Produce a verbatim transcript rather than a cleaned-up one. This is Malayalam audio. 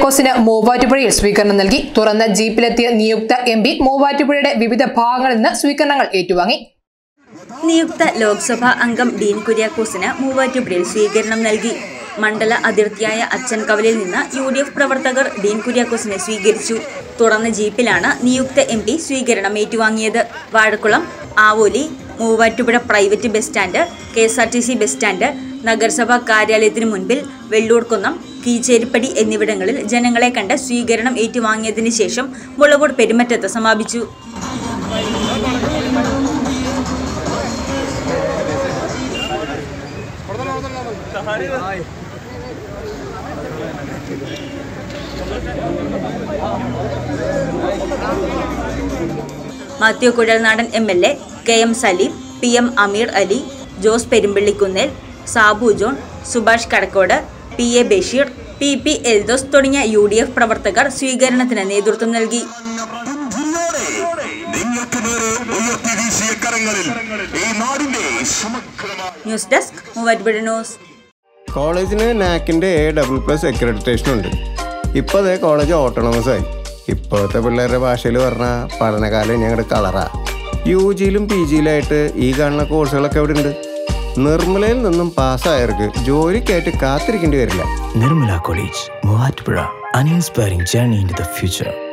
കുര്യാക്കോസിന് മൂവാറ്റുപുഴയിൽ സ്വീകരണം നൽകി. തുറന്ന ജീപ്പിലെത്തിയ നിയുക്ത എം പി മൂവാറ്റുപുഴയുടെ വിവിധ ഭാഗങ്ങളിൽ നിന്ന് സ്വീകരണങ്ങൾ ഏറ്റുവാങ്ങി. നിയുക്ത ലോക്സഭാ അംഗം ഡീൻ കുര്യാക്കോസിന് മൂവാറ്റുപുഴയിൽ സ്വീകരണം നൽകി. മണ്ഡല അതിർത്തിയായ അച്ചൻകവലിൽ നിന്ന് യു ഡി എഫ് പ്രവർത്തകർ ഡീൻ കുര്യാക്കോസിനെ സ്വീകരിച്ചു. തുറന്ന ജീപ്പിലാണ് നിയുക്ത എം പി സ്വീകരണം ഏറ്റുവാങ്ങിയത്. Vazhakkulam, Avoli, Muvattupuzha private bus stand, K S R T C bus stand, നഗരസഭാ കാര്യാലയത്തിനു മുൻപിൽ വെള്ളൂർക്കുന്നം, കീച്ചേരിപ്പടി എന്നിവിടങ്ങളിൽ ജനങ്ങളെ കണ്ട് സ്വീകരണം ഏറ്റുവാങ്ങിയതിനു ശേഷം മുളകോട് പെരുമറ്റത്ത് സമാപിച്ചു. Mathew Kuzhalnadan M L A, K M Saleem, P M Ameer Ali, Jose Perumpillikunnel, Sabu John, Subhash Kadakode, P A Basheer, P P Eldhose തുടങ്ങിയ യു ഡി എഫ് പ്രവർത്തകർ സ്വീകരണത്തിന് നേതൃത്വം നൽകി. News desk Muvattupuzha news. കോളേജിന് നാക്കിൻ്റെ എ ഡബിൾ പ്ലസ് അക്രഡിറ്റേഷൻ ഉണ്ട്. ഇപ്പോൾ അതേ കോളേജ് ഓട്ടോണമസ് ആയി. ഇപ്പോഴത്തെ പിള്ളേരുടെ ഭാഷയിൽ പറഞ്ഞാൽ പഠനകാലം ഞങ്ങളുടെ കളറാ. യു ജിയിലും പി ജിയിലായിട്ട് ഈ കാണുന്ന കോഴ്സുകളൊക്കെ ഇവിടെ ഉണ്ട്. നിർമ്മലയിൽ നിന്നും പാസ്സായവർക്ക് ജോലിക്കായിട്ട് കാത്തിരിക്കേണ്ടി വരില്ല. Nirmala college Muvattupuzha, an inspiring journey into the future.